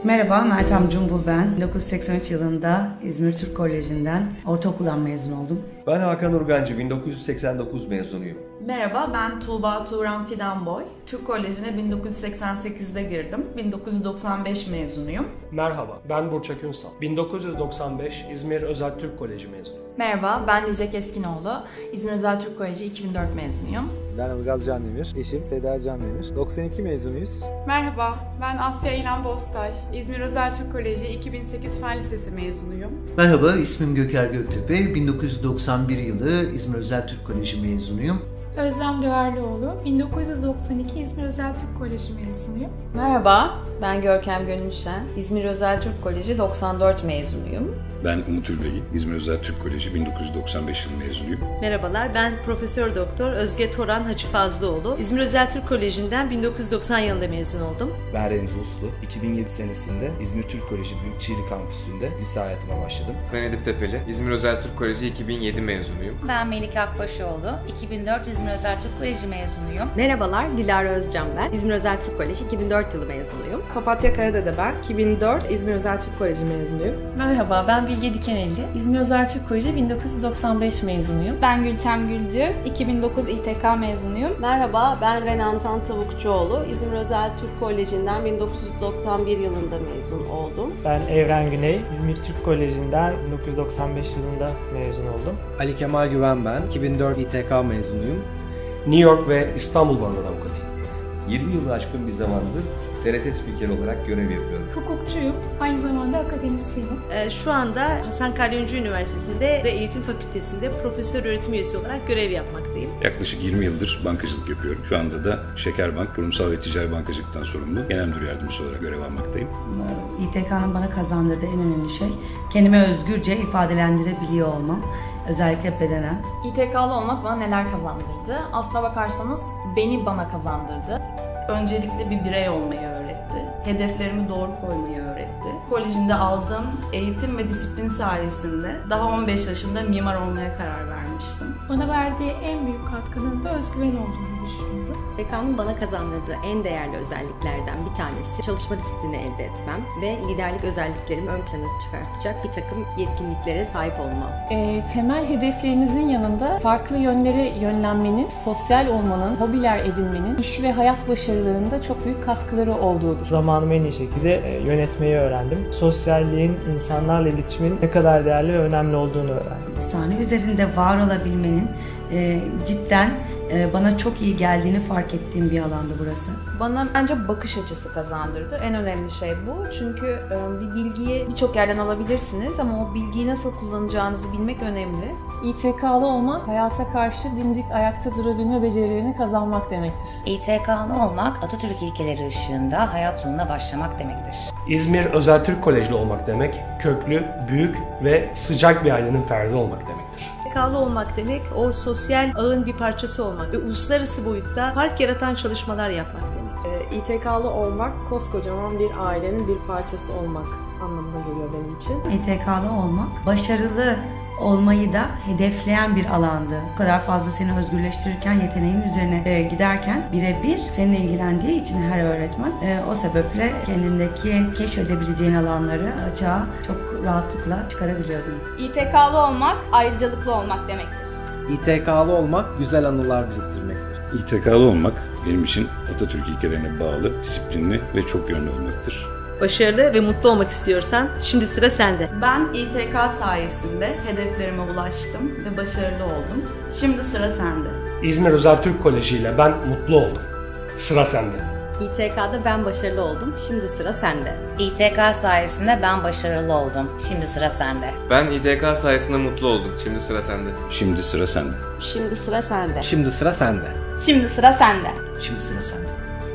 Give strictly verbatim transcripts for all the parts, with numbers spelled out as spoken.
Merhaba, Meltem Cumbul ben. bin dokuz yüz seksen üç yılında İzmir Türk Koleji'nden ortaokuldan mezun oldum. Ben Hakan Urgancı, bin dokuz yüz seksen dokuz mezunuyum. Merhaba, ben Tuğba Turan Fidanboy. Türk Koleji'ne bin dokuz yüz seksen sekizde girdim. bin dokuz yüz doksan beş mezunuyum. Merhaba, ben Burçak Ünsal. bin dokuz yüz doksan beş İzmir Özel Türk Koleji mezunuyum. Merhaba, ben Nice Keskinoğlu. İzmir Özel Türk Koleji iki bin dört mezunuyum. Ben Ilgaz Candemir, eşim Seda Candemir. doksan iki mezunuyuz. Merhaba, ben Asya İlhan Bostaş. İzmir Özel Türk Koleji iki bin sekiz Fen Lisesi mezunuyum. Merhaba, ismim Göker Göktepe. bin dokuz yüz doksan bir yılı İzmir Özel Türk Koleji mezunuyum. Özlem Döverlioğlu, bin dokuz yüz doksan iki İzmir Özel Türk Koleji mezunuyum. Merhaba, ben Görkem Gönülşen, İzmir Özel Türk Koleji doksan dört mezunuyum. Ben Umut Ülbey, İzmir Özel Türk Koleji bin dokuz yüz doksan beş yılı mezunuyum. Merhabalar, ben Profesör Doktor Özge Toran Hacı Fazlıoğlu. İzmir Özel Türk Koleji'nden bin dokuz yüz doksan yılında mezun oldum. Ben Remzi Uslu, iki bin yedi senesinde İzmir Türk Koleji Büyükçiğli Kampüsü'nde lise hayatıma başladım. Ben Edip Tepeli, İzmir Özel Türk Koleji iki bin yedi mezunuyum. Ben Melike Akbaşoğlu, iki bin dört İzmir Özel Türk Koleji mezunuyum. Merhabalar, Dilara Özcan ben, İzmir Özel Türk Koleji iki bin dört yılı mezunuyum. Papatya Karadede ben, iki bin dört İzmir Özel Türk Koleji mezunuyum. Merhaba, ben Bilge Dikenelli, İzmir Özel Türk Koleji bin dokuz yüz doksan beş mezunuyum. Ben Gülçem Gülcü, iki bin dokuz İ T K mezunuyum. Merhaba, ben Renantan Tavukçuoğlu, İzmir Özel Türk Koleji'nden bin dokuz yüz doksan bir yılında mezun oldum. Ben Evren Güney, İzmir Türk Koleji'nden bin dokuz yüz doksan beş yılında mezun oldum. Ali Kemal Güven ben, iki bin dört İ T K mezunuyum. New York ve İstanbul Baroları avukatıyım. yirmi yılı aşkın bir zamandır T R T spiker olarak görev yapıyorum. Hukukçuyum, aynı zamanda akademisyenim. Ee, şu anda Hasan Kalyoncu Üniversitesi'nde ve Eğitim Fakültesi'nde profesör öğretim üyesi olarak görev yapmaktayım. Yaklaşık yirmi yıldır bankacılık yapıyorum. Şu anda da Şekerbank, kurumsal ve ticari bankacılıktan sorumlu genel müdür yardımcısı olarak görev almaktayım. İ T K'nın bana kazandırdığı en önemli şey kendimi özgürce ifadelendirebiliyor olmam. Özellikle bedenen. İ T K'lı olmak bana neler kazandırdı? Aslına bakarsanız beni bana kazandırdı. Öncelikle bir birey olmayı öğretti. Hedeflerimi doğru koymayı öğretti. Kolejinde aldığım eğitim ve disiplin sayesinde daha on beş yaşında mimar olmaya karar vermiştim. Bana verdiği en büyük katkının da özgüven olduğunu düşünüyorum. İ T K'nın bana kazandırdığı en değerli özelliklerden bir tanesi çalışma disiplini elde etmem ve liderlik özelliklerimi ön plana çıkartacak bir takım yetkinliklere sahip olmam. E, temel hedeflerinizin yanında farklı yönlere yönlenmenin, sosyal olmanın, hobiler edinmenin, iş ve hayat başarılarında çok büyük katkıları olduğudur. Zamanımı en iyi şekilde yönetmeyi öğrendim. Sosyalliğin, insanlarla iletişimin ne kadar değerli ve önemli olduğunu öğrendim. Sahne üzerinde var olabilmenin e, cidden e, bana çok iyi geldiğini fark ettiğim bir alandı burası. Bana bence bakış açısı kazandırdı. En önemli şey bu. Çünkü e, bir bilgiyi birçok yerden alabilirsiniz ama o bilgiyi nasıl kullanacağınızı bilmek önemli. İ T K'lı olmak, hayata karşı dimdik ayakta durabilme becerilerini kazanmak demektir. İ T K'lı olmak, Atatürk ilkeleri ışığında hayat yoluna başlamak demektir. İzmir Özel Türk Kolejli olmak demek, köklü, büyük ve sıcak bir ailenin ferdi olmak demektir. İ T K'lı olmak demek, o sosyal ağın bir parçası olmak ve uluslararası boyutta fark yaratan çalışmalar yapmak demek. İ T K'lı olmak, koskocaman bir ailenin bir parçası olmak anlamına geliyor benim için. İ T K'lı olmak, başarılı olmayı da hedefleyen bir alandı. Bu kadar fazla seni özgürleştirirken, yeteneğin üzerine e, giderken birebir seninle ilgilendiği için her öğretmen e, o sebeple kendindeki keşfedebileceğin alanları açığa çok rahatlıkla çıkarabiliyordun. İ T K'lı olmak, ayrıcalıklı olmak demektir. İ T K'lı olmak, güzel anılar biriktirmektir. İ T K'lı olmak benim için Atatürk ilkelerine bağlı, disiplinli ve çok yönlü olmaktır. Başarılı ve mutlu olmak istiyorsan şimdi sıra sende. Ben İ T K sayesinde hedeflerime ulaştım ve başarılı oldum. Şimdi sıra sende. İzmir Özel Türk Koleji ile ben mutlu oldum. Sıra sende. İ T K'da ben başarılı oldum. Şimdi sıra sende. İ T K sayesinde ben başarılı oldum. Şimdi sıra sende. Ben İ T K sayesinde mutlu oldum. Şimdi sıra sende. Şimdi sıra sende. Şimdi sıra sende. Şimdi sıra sende. Şimdi sıra sende. Şimdi sıra sende.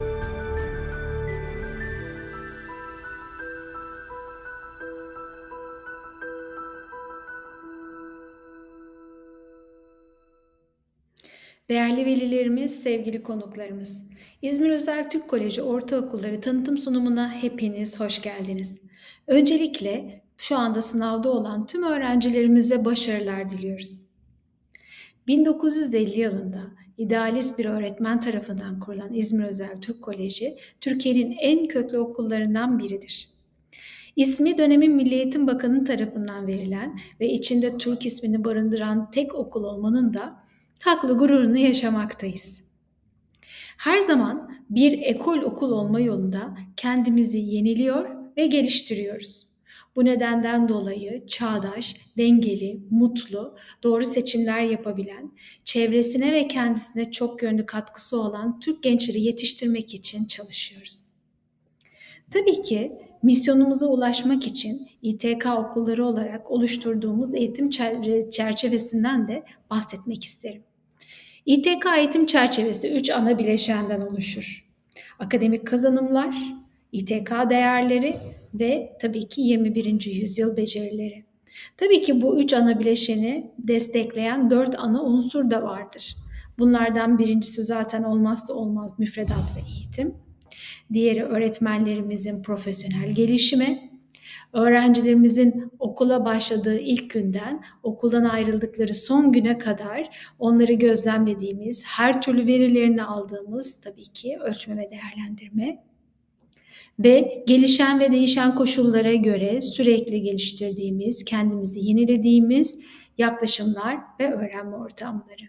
Değerli velilerimiz, sevgili konuklarımız, İzmir Özel Türk Koleji Ortaokulları tanıtım sunumuna hepiniz hoş geldiniz. Öncelikle şu anda sınavda olan tüm öğrencilerimize başarılar diliyoruz. bin dokuz yüz elli yılında idealist bir öğretmen tarafından kurulan İzmir Özel Türk Koleji, Türkiye'nin en köklü okullarından biridir. İsmi dönemin Milli Eğitim Bakanı tarafından verilen ve içinde Türk ismini barındıran tek okul olmanın da haklı gururunu yaşamaktayız. Her zaman bir ekol okul olma yolunda kendimizi yeniliyor ve geliştiriyoruz. Bu nedenden dolayı çağdaş, dengeli, mutlu, doğru seçimler yapabilen, çevresine ve kendisine çok yönlü katkısı olan Türk gençleri yetiştirmek için çalışıyoruz. Tabii ki misyonumuza ulaşmak için İ T K okulları olarak oluşturduğumuz eğitim çerçevesinden de bahsetmek isterim. İ T K eğitim çerçevesi üç ana bileşenden oluşur. Akademik kazanımlar, İ T K değerleri ve tabii ki yirmi birinci yüzyıl becerileri. Tabii ki bu üç ana bileşeni destekleyen dört ana unsur da vardır. Bunlardan birincisi zaten olmazsa olmaz müfredat ve eğitim. Diğeri öğretmenlerimizin profesyonel gelişimi. Öğrencilerimizin okula başladığı ilk günden okuldan ayrıldıkları son güne kadar onları gözlemlediğimiz, her türlü verilerini aldığımız tabii ki ölçme ve değerlendirme. Ve gelişen ve değişen koşullara göre sürekli geliştirdiğimiz, kendimizi yenilediğimiz yaklaşımlar ve öğrenme ortamları.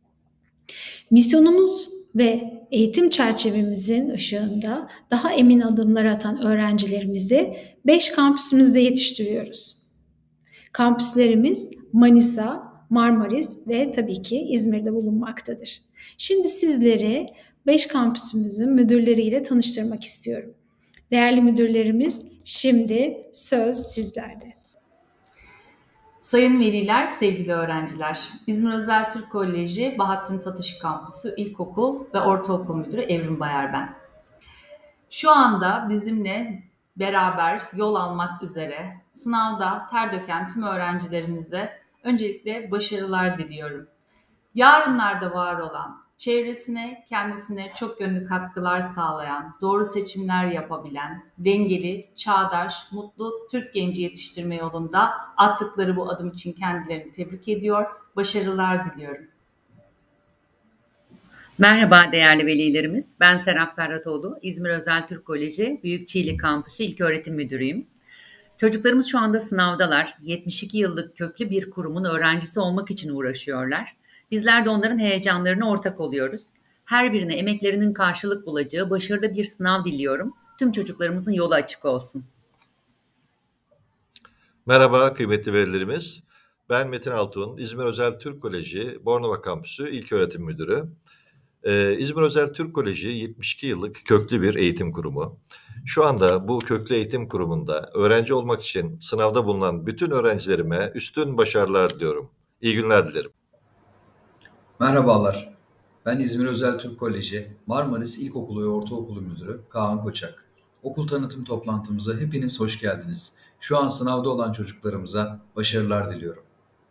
Misyonumuz ve eğitim çerçevemizin ışığında daha emin adımlar atan öğrencilerimizi beş kampüsümüzde yetiştiriyoruz. Kampüslerimiz Manisa, Marmaris ve tabii ki İzmir'de bulunmaktadır. Şimdi sizleri beş kampüsümüzün müdürleriyle tanıştırmak istiyorum. Değerli müdürlerimiz, şimdi söz sizlerde. Sayın veliler, sevgili öğrenciler, İzmir Özel Türk Koleji Bahattin Tatış Kampüsü İlkokul ve Ortaokul Müdürü Evrim Bayar ben. Şu anda bizimle beraber yol almak üzere sınavda ter döken tüm öğrencilerimize öncelikle başarılar diliyorum. Yarınlarda var olan, çevresine, kendisine çok yönlü katkılar sağlayan, doğru seçimler yapabilen, dengeli, çağdaş, mutlu Türk genci yetiştirme yolunda attıkları bu adım için kendilerini tebrik ediyor, başarılar diliyorum. Merhaba değerli velilerimiz, ben Serap Ferhatoğlu, İzmir Özel Türk Koleji Büyükçiğli Kampüsü İlköğretim Müdürüyüm. Çocuklarımız şu anda sınavdalar, yetmiş iki yıllık köklü bir kurumun öğrencisi olmak için uğraşıyorlar. Bizler de onların heyecanlarına ortak oluyoruz. Her birine emeklerinin karşılık bulacağı başarılı bir sınav diliyorum. Tüm çocuklarımızın yolu açık olsun. Merhaba kıymetli velilerimiz. Ben Metin Altun, İzmir Özel Türk Koleji Bornova Kampüsü İlköğretim Müdürü. Ee, İzmir Özel Türk Koleji yetmiş iki yıllık köklü bir eğitim kurumu. Şu anda bu köklü eğitim kurumunda öğrenci olmak için sınavda bulunan bütün öğrencilerime üstün başarılar diliyorum. İyi günler dilerim. Merhabalar, ben İzmir Özel Türk Koleji Marmaris İlkokulu ve Ortaokulu Müdürü Kaan Koçak. Okul tanıtım toplantımıza hepiniz hoş geldiniz. Şu an sınavda olan çocuklarımıza başarılar diliyorum.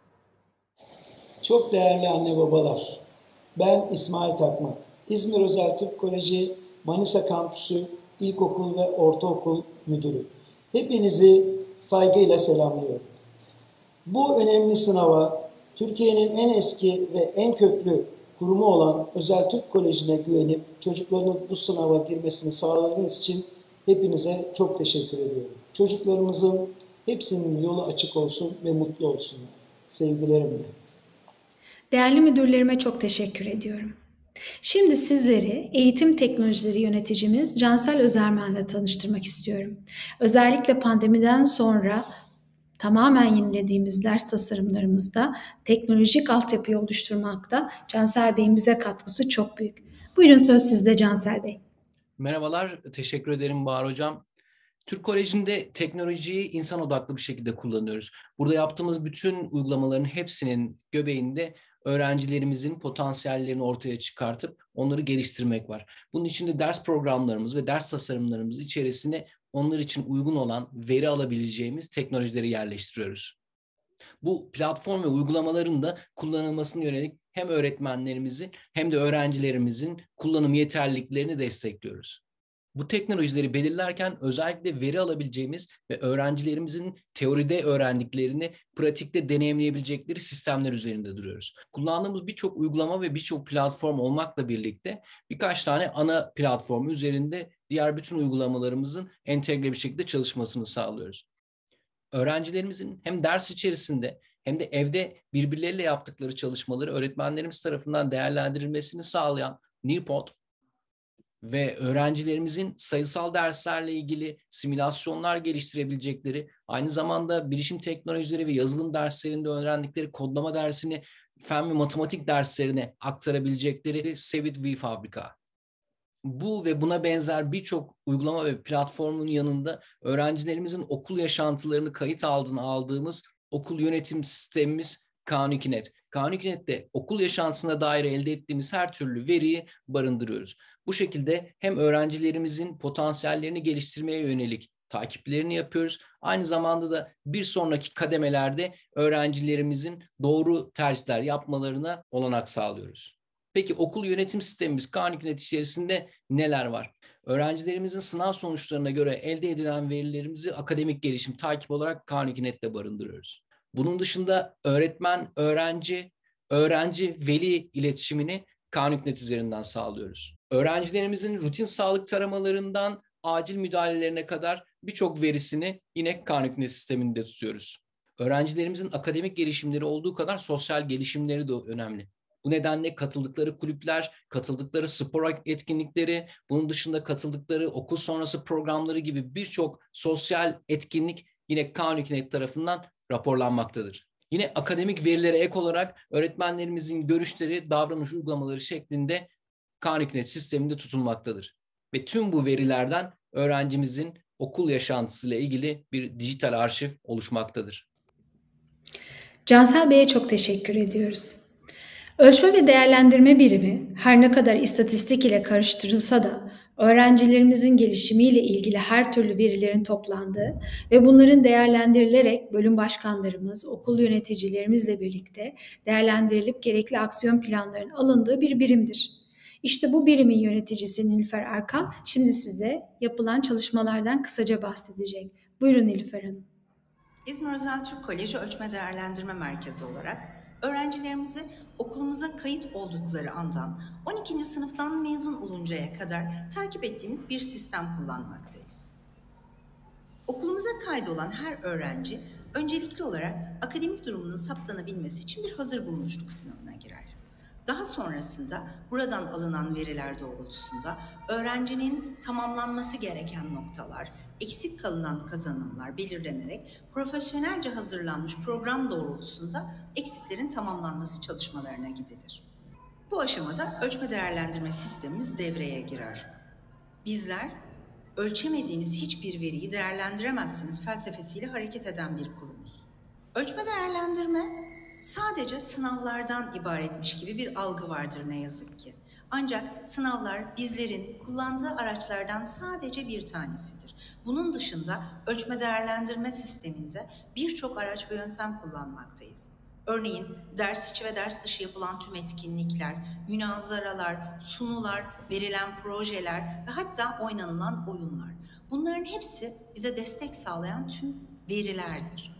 Çok değerli anne babalar, ben İsmail Takmak. İzmir Özel Türk Koleji Manisa Kampüsü İlkokul ve Ortaokul Müdürü. Hepinizi saygıyla selamlıyorum. Bu önemli sınava Türkiye'nin en eski ve en köklü kurumu olan Özel Türk Koleji'ne güvenip çocuklarının bu sınava girmesini sağladığınız için hepinize çok teşekkür ediyorum. Çocuklarımızın hepsinin yolu açık olsun ve mutlu olsunlar. Sevgilerimle. Değerli müdürlerime çok teşekkür ediyorum. Şimdi sizleri eğitim teknolojileri yöneticimiz Cansel Özermen'le tanıştırmak istiyorum. Özellikle pandemiden sonra tamamen yenilediğimiz ders tasarımlarımızda teknolojik altyapıyı oluşturmakta Cansel Bey'in bize katkısı çok büyük. Buyurun söz sizde Cansel Bey. Merhabalar, teşekkür ederim Bahar Hocam. Türk Koleji'nde teknolojiyi insan odaklı bir şekilde kullanıyoruz. Burada yaptığımız bütün uygulamaların hepsinin göbeğinde öğrencilerimizin potansiyellerini ortaya çıkartıp onları geliştirmek var. Bunun için de ders programlarımız ve ders tasarımlarımız içerisine onlar için uygun olan veri alabileceğimiz teknolojileri yerleştiriyoruz. Bu platform ve uygulamaların da kullanılmasına yönelik hem öğretmenlerimizin hem de öğrencilerimizin kullanım yeterliliklerini destekliyoruz. Bu teknolojileri belirlerken özellikle veri alabileceğimiz ve öğrencilerimizin teoride öğrendiklerini pratikte deneyimleyebilecekleri sistemler üzerinde duruyoruz. Kullandığımız birçok uygulama ve birçok platform olmakla birlikte birkaç tane ana platform üzerinde diğer bütün uygulamalarımızın entegre bir şekilde çalışmasını sağlıyoruz. öğrencilerimizin hem ders içerisinde hem de evde birbirleriyle yaptıkları çalışmaları öğretmenlerimiz tarafından değerlendirilmesini sağlayan Nearpod ve öğrencilerimizin sayısal derslerle ilgili simülasyonlar geliştirebilecekleri, aynı zamanda bilişim teknolojileri ve yazılım derslerinde öğrendikleri kodlama dersini fen ve matematik derslerine aktarabilecekleri Cebit V Fabrika. Bu ve buna benzer birçok uygulama ve platformun yanında öğrencilerimizin okul yaşantılarını kayıt altına aldığımız okul yönetim sistemimiz K on iki net. K on iki net'te okul yaşantısına dair elde ettiğimiz her türlü veriyi barındırıyoruz. Bu şekilde hem öğrencilerimizin potansiyellerini geliştirmeye yönelik takiplerini yapıyoruz. Aynı zamanda da bir sonraki kademelerde öğrencilerimizin doğru tercihler yapmalarına olanak sağlıyoruz. Peki okul yönetim sistemimiz K on iki net içerisinde neler var? Öğrencilerimizin sınav sonuçlarına göre elde edilen verilerimizi akademik gelişim takip olarak K on iki net'te barındırıyoruz. Bunun dışında öğretmen, öğrenci, öğrenci, veli iletişimini K on iki net üzerinden sağlıyoruz. Öğrencilerimizin rutin sağlık taramalarından acil müdahalelerine kadar birçok verisini yine K on iki net sisteminde tutuyoruz. Öğrencilerimizin akademik gelişimleri olduğu kadar sosyal gelişimleri de önemli. Bu nedenle katıldıkları kulüpler, katıldıkları spor etkinlikleri, bunun dışında katıldıkları okul sonrası programları gibi birçok sosyal etkinlik yine K on iki net tarafından raporlanmaktadır. Yine akademik verilere ek olarak öğretmenlerimizin görüşleri, davranış uygulamaları şeklinde K on iki net sisteminde tutulmaktadır. Ve tüm bu verilerden öğrencimizin okul yaşantısıyla ilgili bir dijital arşiv oluşmaktadır. Cansel Bey'e çok teşekkür ediyoruz. Ölçme ve değerlendirme birimi her ne kadar istatistik ile karıştırılsa da öğrencilerimizin gelişimiyle ilgili her türlü verilerin toplandığı ve bunların değerlendirilerek bölüm başkanlarımız, okul yöneticilerimizle birlikte değerlendirilip gerekli aksiyon planlarının alındığı bir birimdir. İşte bu birimin yöneticisi Nilüfer Erkal şimdi size yapılan çalışmalardan kısaca bahsedecek. Buyurun Nilüfer Hanım. İzmir Özel Türk Koleji Ölçme Değerlendirme Merkezi olarak öğrencilerimizi okulumuza kayıt oldukları andan on ikinci sınıftan mezun oluncaya kadar takip ettiğimiz bir sistem kullanmaktayız. Okulumuza kaydolan her öğrenci öncelikli olarak akademik durumunun saptanabilmesi için bir hazır bulunuşluk sınavına girer. Daha sonrasında buradan alınan veriler doğrultusunda öğrencinin tamamlanması gereken noktalar, eksik kalınan kazanımlar belirlenerek profesyonelce hazırlanmış program doğrultusunda eksiklerin tamamlanması çalışmalarına gidilir. Bu aşamada ölçme değerlendirme sistemimiz devreye girer. Bizler, ölçemediğiniz hiçbir veriyi değerlendiremezsiniz felsefesiyle hareket eden bir kurumuz. Ölçme değerlendirme sadece sınavlardan ibaretmiş gibi bir algı vardır ne yazık ki. Ancak sınavlar bizlerin kullandığı araçlardan sadece bir tanesidir. Bunun dışında ölçme değerlendirme sisteminde birçok araç ve yöntem kullanmaktayız. Örneğin ders içi ve ders dışı yapılan tüm etkinlikler, münazaralar, sunular, verilen projeler ve hatta oynanılan oyunlar. Bunların hepsi bize destek sağlayan tüm verilerdir.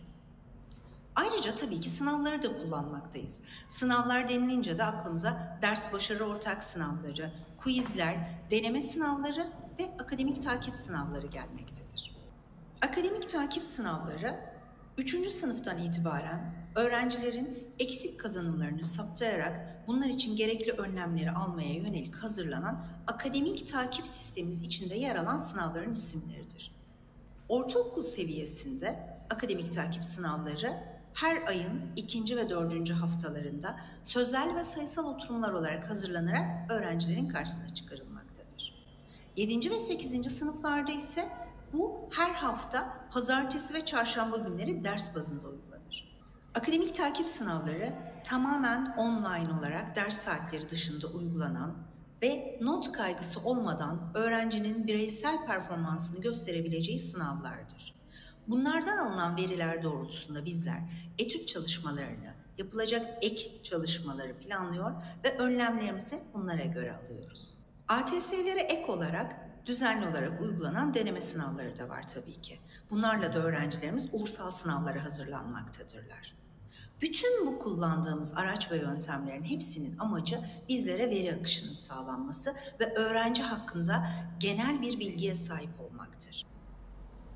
Ayrıca tabii ki sınavları da kullanmaktayız. Sınavlar denilince de aklımıza ders başarı ortak sınavları, quizler, deneme sınavları ve akademik takip sınavları gelmektedir. Akademik takip sınavları üçüncü sınıftan itibaren öğrencilerin eksik kazanımlarını saptayarak bunlar için gerekli önlemleri almaya yönelik hazırlanan akademik takip sistemimiz içinde yer alan sınavların isimleridir. Ortaokul seviyesinde akademik takip sınavları her ayın ikinci ve dördüncü haftalarında sözel ve sayısal oturumlar olarak hazırlanarak öğrencilerin karşısına çıkarılmaktadır. yedinci ve sekizinci sınıflarda ise bu her hafta pazartesi ve çarşamba günleri ders bazında uygulanır. Akademik takip sınavları tamamen online olarak ders saatleri dışında uygulanan ve not kaygısı olmadan öğrencinin bireysel performansını gösterebileceği sınavlardır. Bunlardan alınan veriler doğrultusunda bizler etüt çalışmalarını, yapılacak ek çalışmaları planlıyor ve önlemlerimizi bunlara göre alıyoruz. A T S'lere ek olarak düzenli olarak uygulanan deneme sınavları da var tabii ki. Bunlarla da öğrencilerimiz ulusal sınavlara hazırlanmaktadırlar. Bütün bu kullandığımız araç ve yöntemlerin hepsinin amacı bizlere veri akışının sağlanması ve öğrenci hakkında genel bir bilgiye sahip olmaktır.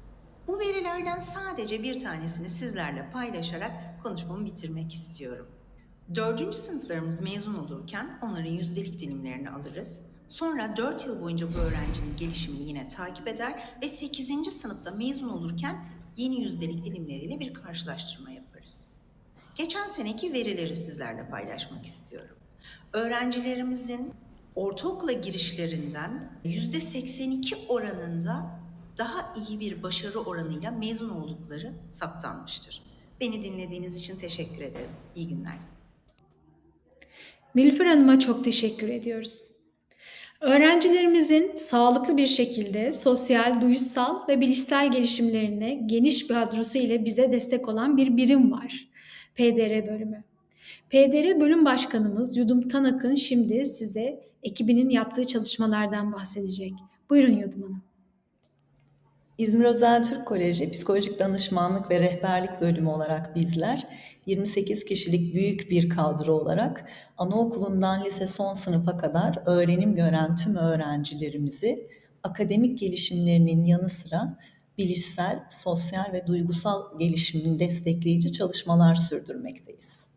Bu verilerden sadece bir tanesini sizlerle paylaşarak konuşmamı bitirmek istiyorum. Dördüncü sınıflarımız mezun olurken onların yüzdelik dilimlerini alırız. Sonra dört yıl boyunca bu öğrencinin gelişimini yine takip eder ve sekizinci sınıfta mezun olurken yeni yüzdelik dilimleriyle bir karşılaştırma yaparız. Geçen seneki verileri sizlerle paylaşmak istiyorum. Öğrencilerimizin ortaokula girişlerinden yüzde seksen iki oranında daha iyi bir başarı oranıyla mezun oldukları saptanmıştır. Beni dinlediğiniz için teşekkür ederim. İyi günler. Nilüfer Hanım'a çok teşekkür ediyoruz. Öğrencilerimizin sağlıklı bir şekilde sosyal, duysal ve bilişsel gelişimlerine geniş bir kadrosu ile bize destek olan bir birim var. P D R bölümü. P D R bölüm başkanımız Yudum Tanak'ın şimdi size ekibinin yaptığı çalışmalardan bahsedecek. Buyurun Yudum Hanım. İzmir Özel Türk Koleji Psikolojik Danışmanlık ve Rehberlik Bölümü olarak bizler yirmi sekiz kişilik büyük bir kadro olarak anaokulundan lise son sınıfa kadar öğrenim gören tüm öğrencilerimizi akademik gelişimlerinin yanı sıra bilişsel, sosyal ve duygusal gelişimini destekleyici çalışmalar sürdürmekteyiz.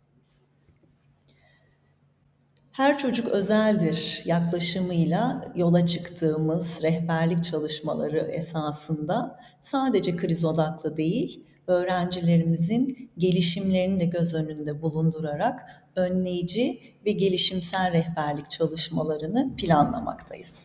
Her çocuk özeldir yaklaşımıyla yola çıktığımız rehberlik çalışmaları esasında sadece kriz odaklı değil, öğrencilerimizin gelişimlerini de göz önünde bulundurarak önleyici ve gelişimsel rehberlik çalışmalarını planlamaktayız.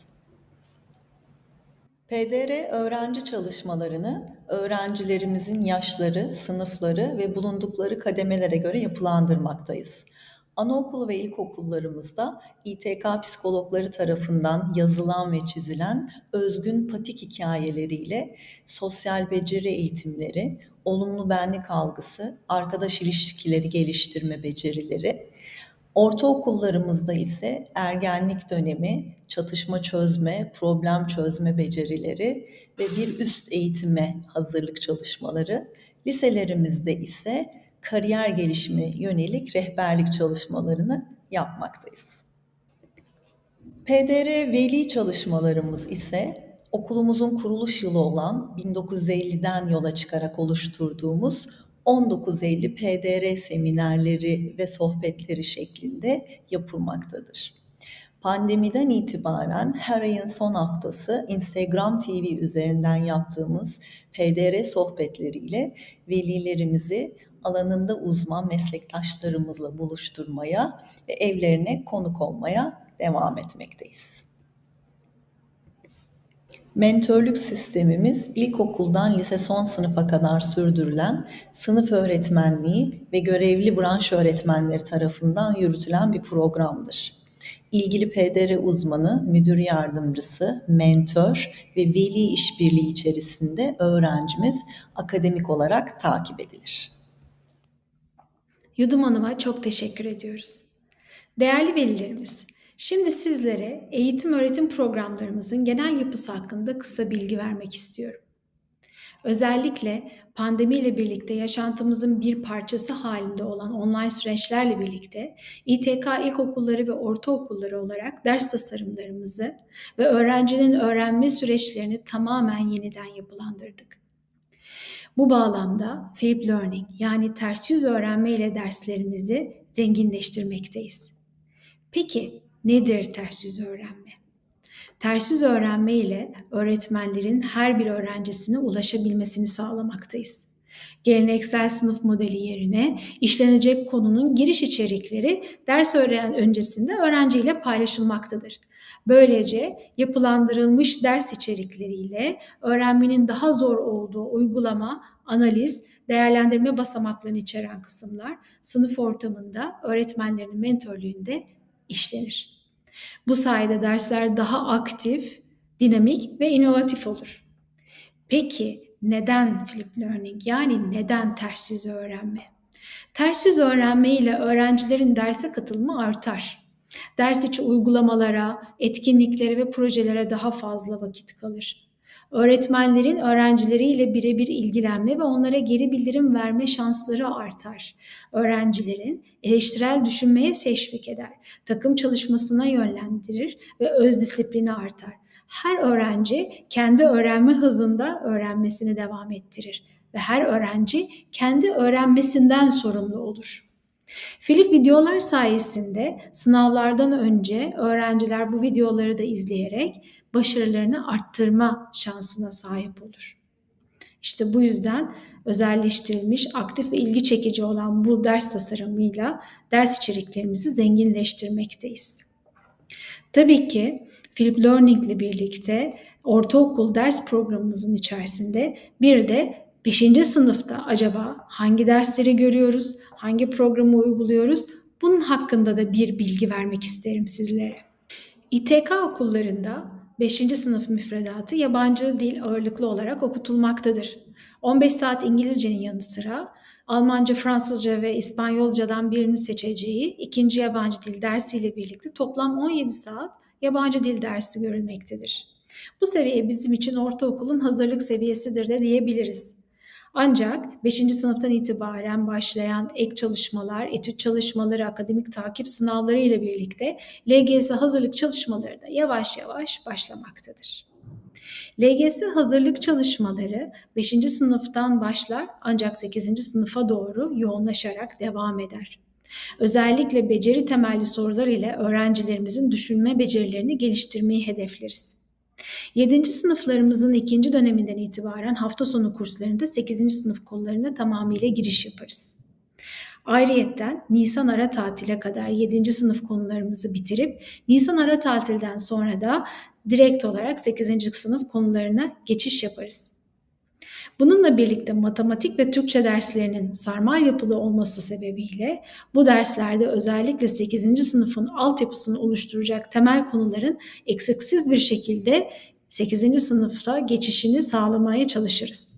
P D R öğrenci çalışmalarını öğrencilerimizin yaşları, sınıfları ve bulundukları kademelere göre yapılandırmaktayız. Anaokulu ve ilkokullarımızda İ T K psikologları tarafından yazılan ve çizilen özgün patik hikayeleriyle sosyal beceri eğitimleri, olumlu benlik algısı, arkadaş ilişkileri geliştirme becerileri, ortaokullarımızda ise ergenlik dönemi, çatışma çözme, problem çözme becerileri ve bir üst eğitime hazırlık çalışmaları, liselerimizde ise kariyer gelişimi yönelik rehberlik çalışmalarını yapmaktayız. P D R veli çalışmalarımız ise okulumuzun kuruluş yılı olan bin dokuz yüz elliden yola çıkarak oluşturduğumuz on dokuz Eylül P D R seminerleri ve sohbetleri şeklinde yapılmaktadır. Pandemiden itibaren her ayın son haftası Instagram T V üzerinden yaptığımız P D R sohbetleriyle velilerimizi alanında uzman meslektaşlarımızla buluşturmaya ve evlerine konuk olmaya devam etmekteyiz. Mentörlük sistemimiz ilkokuldan lise son sınıfa kadar sürdürülen sınıf öğretmenliği ve görevli branş öğretmenleri tarafından yürütülen bir programdır. İlgili P D R uzmanı, müdür yardımcısı, mentör ve veli işbirliği içerisinde öğrencimiz akademik olarak takip edilir. Yudum Hanım'a çok teşekkür ediyoruz. Değerli velilerimiz, şimdi sizlere eğitim öğretim programlarımızın genel yapısı hakkında kısa bilgi vermek istiyorum. Özellikle pandemiyle birlikte yaşantımızın bir parçası halinde olan online süreçlerle birlikte İ T K ilkokulları ve ortaokulları olarak ders tasarımlarımızı ve öğrencinin öğrenme süreçlerini tamamen yeniden yapılandırdık. Bu bağlamda Flip Learning yani ters yüz öğrenme ile derslerimizi zenginleştirmekteyiz. Peki nedir ters yüz öğrenme? Ters yüz öğrenme ile öğretmenlerin her bir öğrencisine ulaşabilmesini sağlamaktayız. Geleneksel sınıf modeli yerine işlenecek konunun giriş içerikleri ders öğren öncesinde öğrenciyle paylaşılmaktadır. Böylece yapılandırılmış ders içerikleriyle öğrenmenin daha zor olduğu uygulama, analiz, değerlendirme basamaklarını içeren kısımlar sınıf ortamında öğretmenlerin mentörlüğünde işlenir. Bu sayede dersler daha aktif, dinamik ve inovatif olur. Peki neden Flip Learning yani neden ters yüz öğrenme? Ters yüz öğrenme ile öğrencilerin derse katılımı artar. Ders içi uygulamalara, etkinliklere ve projelere daha fazla vakit kalır. Öğretmenlerin öğrencileriyle birebir ilgilenme ve onlara geri bildirim verme şansları artar. Öğrencilerin eleştirel düşünmeye teşvik eder, takım çalışmasına yönlendirir ve öz disiplini artar. Her öğrenci kendi öğrenme hızında öğrenmesini devam ettirir ve her öğrenci kendi öğrenmesinden sorumlu olur. Flip videolar sayesinde sınavlardan önce öğrenciler bu videoları da izleyerek başarılarını arttırma şansına sahip olur. İşte bu yüzden özelleştirilmiş, aktif ve ilgi çekici olan bu ders tasarımıyla ders içeriklerimizi zenginleştirmekteyiz. Tabii ki Flip Learning ile birlikte ortaokul ders programımızın içerisinde bir de beşinci sınıfta acaba hangi dersleri görüyoruz, hangi programı uyguluyoruz? Bunun hakkında da bir bilgi vermek isterim sizlere. İ T K okullarında beşinci sınıf müfredatı yabancı dil ağırlıklı olarak okutulmaktadır. on beş saat İngilizcenin yanı sıra Almanca, Fransızca ve İspanyolcadan birini seçeceği ikinci yabancı dil dersiyle birlikte toplam on yedi saat yabancı dil dersi görülmektedir. Bu seviye bizim için ortaokulun hazırlık seviyesidir de diyebiliriz. Ancak beşinci sınıftan itibaren başlayan ek çalışmalar, etüt çalışmaları, akademik takip sınavları ile birlikte L G S hazırlık çalışmaları da yavaş yavaş başlamaktadır. L G S hazırlık çalışmaları beşinci sınıftan başlar ancak sekizinci sınıfa doğru yoğunlaşarak devam eder. Özellikle beceri temelli sorular ile öğrencilerimizin düşünme becerilerini geliştirmeyi hedefleriz. yedinci sınıflarımızın ikinci döneminden itibaren hafta sonu kurslarında sekizinci sınıf konularına tamamıyla giriş yaparız. Ayrıyetten Nisan ara tatile kadar yedinci sınıf konularımızı bitirip Nisan ara tatilden sonra da direkt olarak sekizinci sınıf konularına geçiş yaparız. Bununla birlikte matematik ve Türkçe derslerinin sarmal yapılı olması sebebiyle bu derslerde özellikle sekizinci sınıfın altyapısını oluşturacak temel konuların eksiksiz bir şekilde sekizinci sınıfta geçişini sağlamaya çalışırız.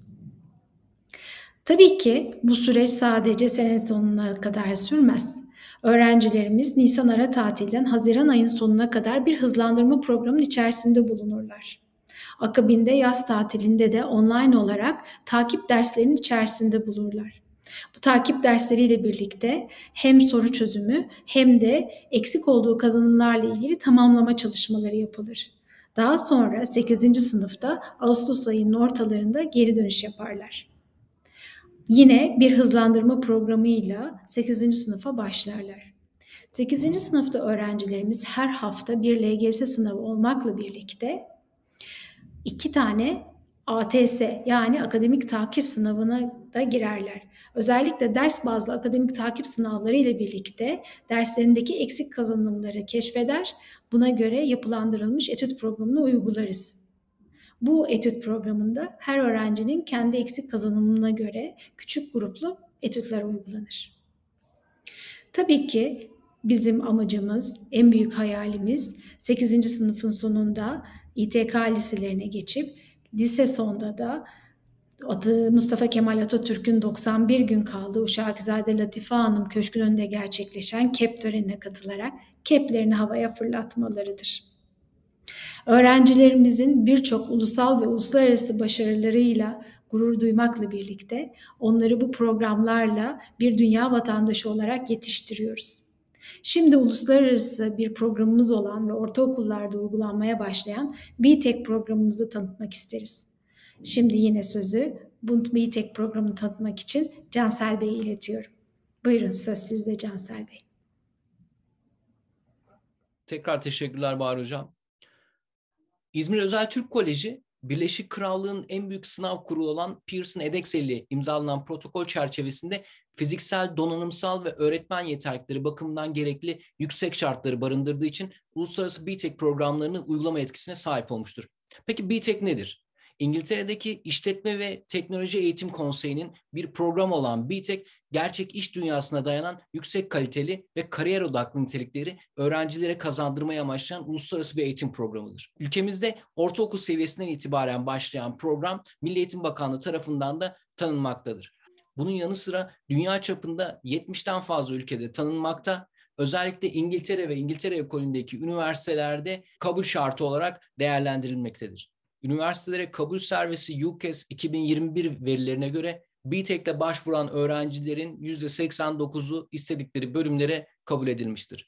Tabii ki bu süreç sadece sene sonuna kadar sürmez. Öğrencilerimiz Nisan ara tatilden Haziran ayın sonuna kadar bir hızlandırma programının içerisinde bulunurlar. Akabinde yaz tatilinde de online olarak takip derslerinin içerisinde bulunurlar. Bu takip dersleriyle birlikte hem soru çözümü hem de eksik olduğu kazanımlarla ilgili tamamlama çalışmaları yapılır. Daha sonra sekizinci sınıfta Ağustos ayının ortalarında geri dönüş yaparlar. Yine bir hızlandırma programıyla sekizinci sınıfa başlarlar. sekizinci sınıfta öğrencilerimiz her hafta bir L G S sınavı olmakla birlikte iki tane A T S yani akademik takip sınavına da girerler. Özellikle ders bazlı akademik takip sınavları ile birlikte derslerindeki eksik kazanımları keşfeder, buna göre yapılandırılmış etüt programını uygularız. Bu etüt programında her öğrencinin kendi eksik kazanımına göre küçük gruplu etütler uygulanır. Tabii ki bizim amacımız, en büyük hayalimiz sekizinci sınıfın sonunda İ T K liselerine geçip lise sonunda da Mustafa Kemal Atatürk'ün doksan bir gün kaldığı Uşakzade Latife Hanım Köşkü'nün önünde gerçekleşen K E P törenine katılarak keplerini havaya fırlatmalarıdır. Öğrencilerimizin birçok ulusal ve uluslararası başarılarıyla gurur duymakla birlikte onları bu programlarla bir dünya vatandaşı olarak yetiştiriyoruz. Şimdi uluslararası bir programımız olan ve ortaokullarda uygulanmaya başlayan B TEK programımızı tanıtmak isteriz. Şimdi yine sözü bu B TEK programını tanıtmak için Cansel Bey'e iletiyorum. Buyurun, söz sizde Cansel Bey. Tekrar teşekkürler Bahar Hocam. İzmir Özel Türk Koleji, Birleşik Krallığın en büyük sınav kurulu olan Pearson edX ile imzalanan protokol çerçevesinde fiziksel, donanımsal ve öğretmen yeterlilikleri bakımından gerekli yüksek şartları barındırdığı için uluslararası B TEK programlarını uygulama etkisine sahip olmuştur. Peki B TEK nedir? İngiltere'deki İşletme ve Teknoloji Eğitim Konseyi'nin bir programı olan B TEK, gerçek iş dünyasına dayanan yüksek kaliteli ve kariyer odaklı nitelikleri öğrencilere kazandırmayı amaçlayan uluslararası bir eğitim programıdır. Ülkemizde ortaokul seviyesinden itibaren başlayan program Milli Eğitim Bakanlığı tarafından da tanınmaktadır. Bunun yanı sıra dünya çapında yetmişten fazla ülkede tanınmakta, özellikle İngiltere ve İngiltere ekolündeki üniversitelerde kabul şartı olarak değerlendirilmektedir. Üniversitelere kabul servisi U K E S iki bin yirmi bir verilerine göre B TEK'le başvuran öğrencilerin yüzde seksen dokuzu istedikleri bölümlere kabul edilmiştir.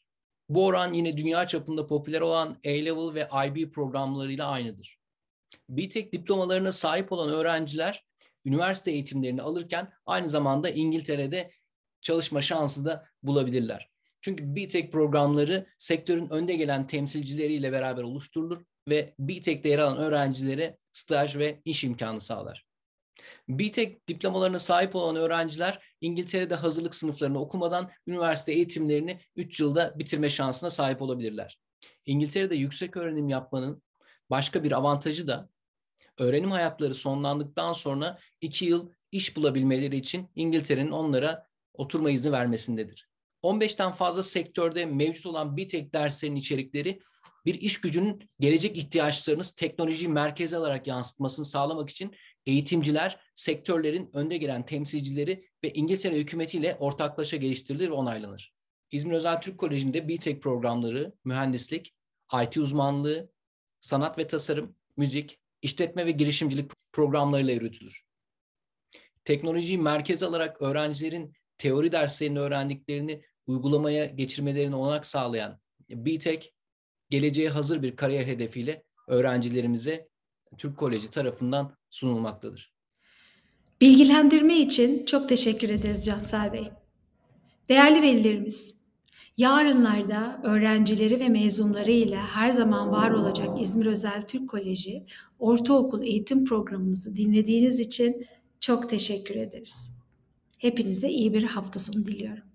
Bu oran yine dünya çapında popüler olan A-Level ve I B programlarıyla aynıdır. B Tech diplomalarına sahip olan öğrenciler üniversite eğitimlerini alırken aynı zamanda İngiltere'de çalışma şansı da bulabilirler. Çünkü B Tech programları sektörün önde gelen temsilcileriyle beraber oluşturulur ve B Tech'te yer alan öğrencilere staj ve iş imkanı sağlar. B Tech diplomalarına sahip olan öğrenciler İngiltere'de hazırlık sınıflarını okumadan üniversite eğitimlerini üç yılda bitirme şansına sahip olabilirler. İngiltere'de yüksek öğrenim yapmanın başka bir avantajı da öğrenim hayatları sonlandıktan sonra iki yıl iş bulabilmeleri için İngiltere'nin onlara oturma izni vermesindedir. on beşten fazla sektörde mevcut olan B Tech derslerinin içerikleri bir iş gücünün gelecek ihtiyaçlarını teknolojiyi merkeze alarak yansıtmasını sağlamak için eğitimciler, sektörlerin önde gelen temsilcileri ve İngiltere hükümetiyle ortaklaşa geliştirilir ve onaylanır. İzmir Özel Türk Koleji'nde B Tech programları, mühendislik, I T uzmanlığı, sanat ve tasarım, müzik, işletme ve girişimcilik programlarıyla yürütülür. Teknolojiyi merkeze alarak öğrencilerin teori derslerini öğrendiklerini uygulamaya geçirmelerine olanak sağlayan B Tech, geleceğe hazır bir kariyer hedefiyle öğrencilerimize Türk Koleji tarafından sunulmaktadır. Bilgilendirme için çok teşekkür ederiz Cansel Bey. Değerli velilerimiz, yarınlarda öğrencileri ve mezunları ile her zaman var olacak İzmir Özel Türk Koleji Ortaokul Eğitim Programımızı dinlediğiniz için çok teşekkür ederiz. Hepinize iyi bir hafta sonu diliyorum.